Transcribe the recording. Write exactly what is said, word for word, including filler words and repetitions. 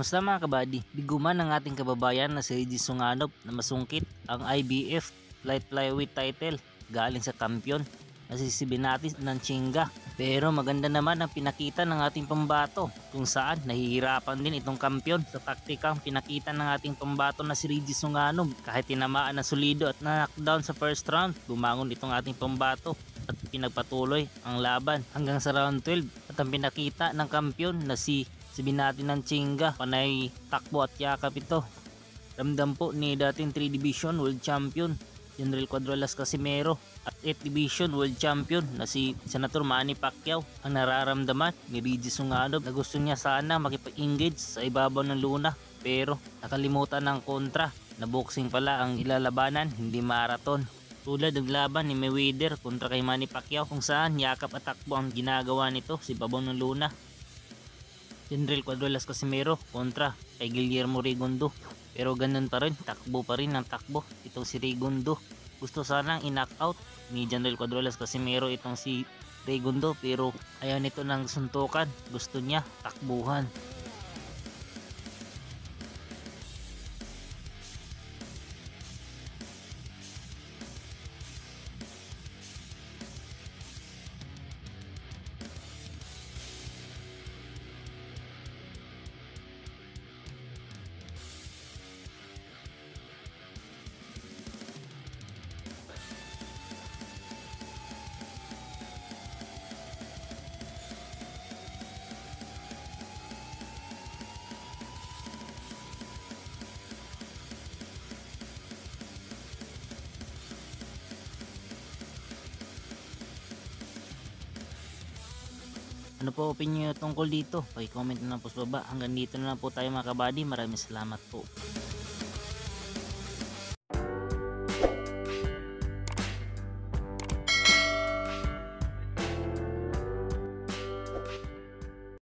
Kamusta mga kabady? Biguman ng ating kababayan na si Regis Sunganob na masungkit ang I B F Light Flyweight title galing sa kampiyon na si Sibinatis ng Chinga. Pero maganda naman ang pinakita ng ating pambato kung saan nahihirapan din itong kampiyon sa taktikang pinakita ng ating pambato na si Regis Sunganob. Kahit tinamaan na solido at na-knockdown sa first round, bumangon itong ating pambato at pinagpatuloy ang laban hanggang sa round twelve at ang pinakita ng kampiyon na si Sibinati ng Chinga, panay takbo at yakap ito. Ramdam po ni dating three division world champion General Cuadrolas Casimero at eight division world champion na si Senator Manny Pacquiao ang nararamdaman ni Regis Sunganob na gusto niya sana makipag-engage sa ibabaw ng luna, pero nakalimutan ng kontra na boxing pala ang ilalabanan, hindi marathon. Tulad ng laban ni Mayweather kontra kay Manny Pacquiao kung saan yakap at takbo ang ginagawa nito sa ibabaw ng luna. General Cuadrolas Casimero kontra kay Guillermo Rigondo, pero ganun pa rin, takbo pa rin ang takbo itong si Rigondo. Gusto sanang i-knockout ni General Cuadrolas Casimero itong si Rigondo, pero ayaw nito ng suntukan, gusto niya takbuhan. Ano po opinion nyo tungkol dito? Paki-comment na lang po sa baba. Hanggang dito na lang po tayo mga kabady. Maraming salamat po.